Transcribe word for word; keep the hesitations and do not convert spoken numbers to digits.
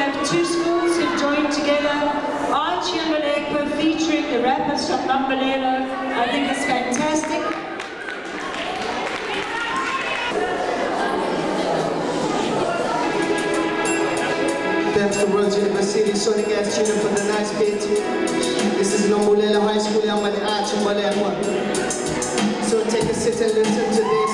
have two schools who joined together. Archie and Mbolekwa featuring the rappers from Nombulelo. I think it's fantastic. Thanks to Rhodes University, Sonic Ass tuning for the nice beat. This is Nombulelo High School, I'm an Archie Mbolekwa. So take a sit and listen to this.